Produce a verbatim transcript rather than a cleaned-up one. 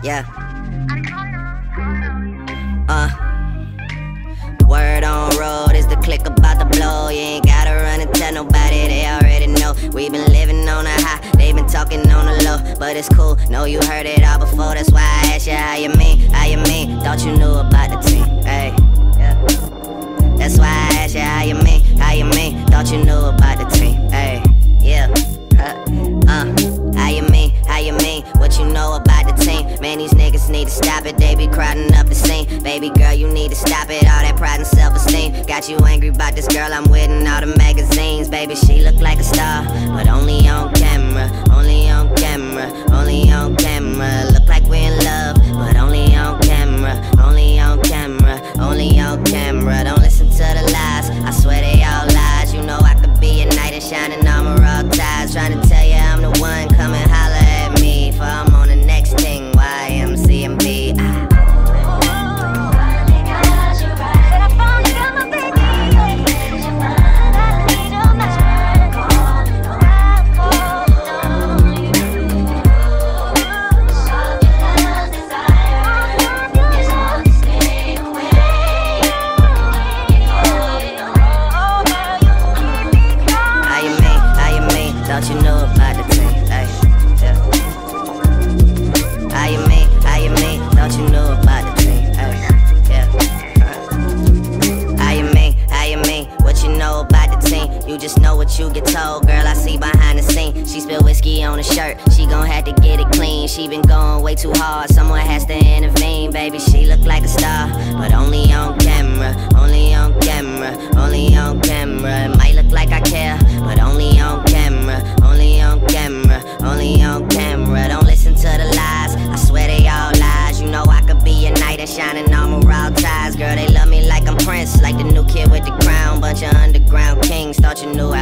Yeah. Uh. Word on road is the click about to blow. You ain't gotta run and tell nobody, they already know. We been living on a high, they been talking on the low. But it's cool, know you heard it all before. That's why I asked you how you mean, how you mean. Thought you knew about the team, hey, yeah. That's why I asked you how you mean, how you mean. Thought you knew about the team, hey, yeah. Uh, how you mean, how you mean, what you know about the team? Man, these niggas need to stop it, they be crowding up the scene. Baby girl, you need to stop it, all that pride and self-esteem. Got you angry about this girl I'm with in all the magazines. Baby, she look like a star, but only on camera, only on camera, only on camera. Look like we're in love, but only on camera, only on camera, only on camera. Don't listen to the lies, I swear they all lies. You know I could be a knight in shining armor, all ties. Trying to tell you I'm the one, come and holler at me. For I'm on the next thing, Y M C and B. Ah. Don't you know about the team, ay, yeah. How you mean, how you mean, don't you know about the team, ay, yeah. How you mean, how you mean, what you know about the team? You just know what you get told, girl, I see behind the scene. She spilled whiskey on her shirt, she gon' have to get it clean. She been going way too hard, someone has to intervene. Baby, she look like a star, but only on camera, only on camera, only on camera. It might look like I care, but only on camera, only on camera, only on camera. Don't listen to the lies, I swear they all lies. You know I could be a knight in shining armor, all ties. Girl, they love me like I'm Prince, like the new kid with the crown. Bunch of underground kings, thought you knew